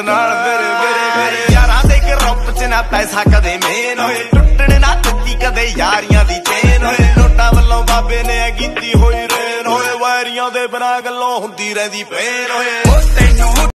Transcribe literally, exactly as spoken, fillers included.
नाल मेरे मेरे मेरे यारां दे ग्रुप च ना पैसा कदे मेन होए टुटण ना टुटी कदे यारियां दी चेन होए नोटा वल्लों बाबे ने कीती होई रेन होए वारियां दे बिना गल्लों हुंदी रहिंदी पेन होए।